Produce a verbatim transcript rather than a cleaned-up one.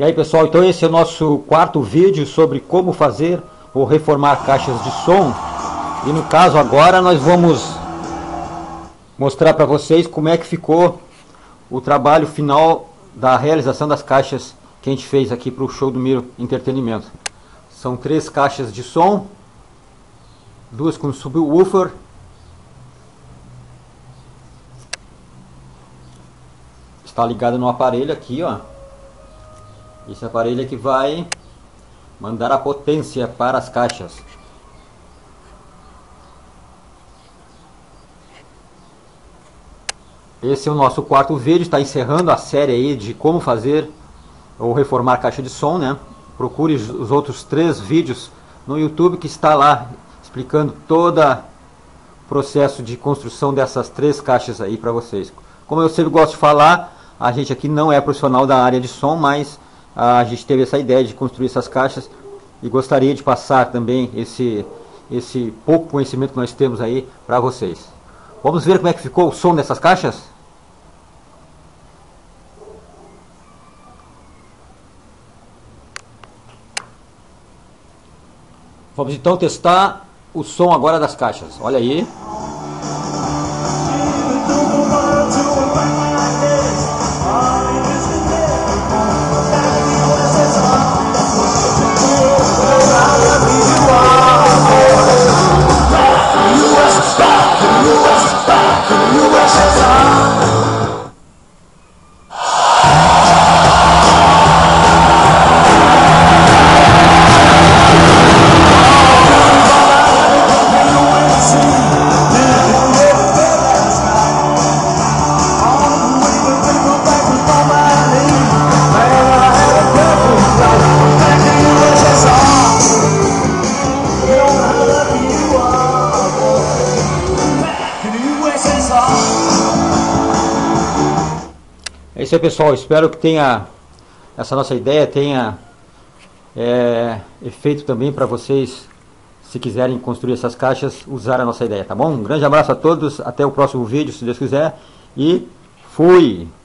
E aí pessoal, então esse é o nosso quarto vídeo sobre como fazer ou reformar caixas de som. E no caso agora nós vamos mostrar para vocês como é que ficou o trabalho final da realização das caixas que a gente fez aqui para o Show do Miro Entretenimento. São três caixas de som, duas com subwoofer, está ligada no aparelho aqui, ó. Esse aparelho é que vai mandar a potência para as caixas. Esse é o nosso quarto vídeo, está encerrando a série aí de como fazer ou reformar caixa de som, né? Procure os outros três vídeos no YouTube que está lá explicando todo o processo de construção dessas três caixas aí para vocês. Como eu sempre gosto de falar, a gente aqui não é profissional da área de som, mas a gente teve essa ideia de construir essas caixas e gostaria de passar também esse, esse pouco conhecimento que nós temos aí para vocês. Vamos ver como é que ficou o som dessas caixas? Vamos então testar o som agora das caixas. Olha aí. É isso aí pessoal, espero que tenha essa nossa ideia tenha é, efeito também para vocês, se quiserem construir essas caixas, usar a nossa ideia, tá bom? Um grande abraço a todos, até o próximo vídeo, se Deus quiser, e fui!